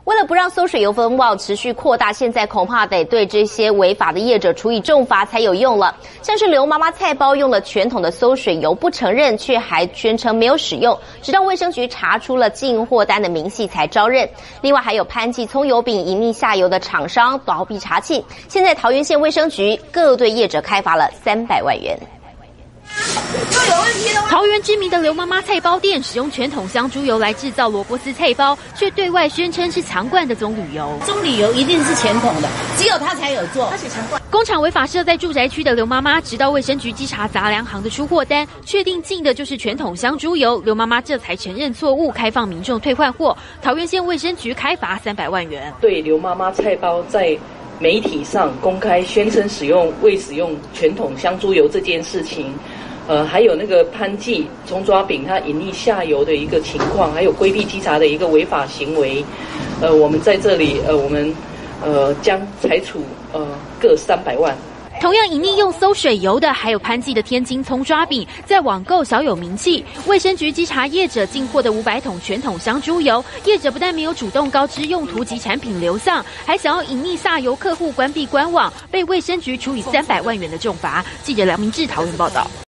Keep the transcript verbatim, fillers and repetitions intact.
为了不让馊水油风暴持续扩大，现在恐怕得对这些违法的业者处以重罚才有用了。像是刘妈妈菜包用了全桶的馊水油，不承认，却还宣称没有使用，直到卫生局查出了进货单的明细才招认。另外还有潘记葱油饼隐匿下游的厂商倒闭查罄，现在桃园县卫生局各对业者开罚了三百万元。 桃园知名的刘妈妈菜包店使用全桶香猪油来制造萝卜丝菜包，却对外宣称是强灌的棕榈油。 棕榈油一定是全桶的，只有他才有做。而且强灌。 工厂违法设在住宅区的刘妈妈，直到卫生局稽查杂粮行的出货单，确定进的就是全桶香猪油，刘妈妈这才承认错误，开放民众退换货。桃园县卫生局开罚三百万元。 对刘妈妈菜包在媒体上公开宣称使用未使用全桶香猪油这件事情。 呃，还有那个潘记葱抓饼，它隐匿下游的一个情况，还有规避稽查的一个违法行为，呃，我们在这里，呃，我们呃将裁处呃各三百万。 同样隐匿用馊水油的，还有潘记的天津葱抓饼，在网购小有名气。卫生局稽查业者进货的五百桶全桶香猪油，业者不但没有主动告知用途及产品流向，还想要隐匿下游客户关闭官网，被卫生局处以三百万元的重罚。记者梁明志桃园报道。